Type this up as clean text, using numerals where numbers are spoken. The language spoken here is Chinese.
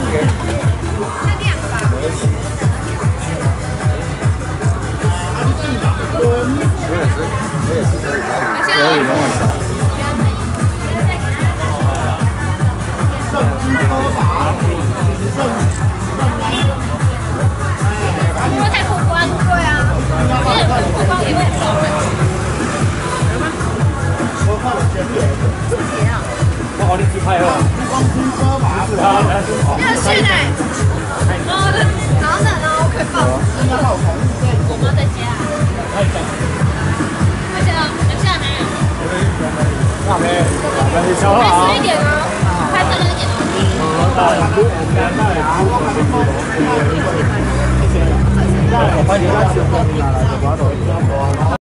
我你自拍哦。 热训哎，好冷哦，可以抱。我妈在家。而且等下没有。 那没，那你小拍深一点哦，拍深一点哦。 我拍你那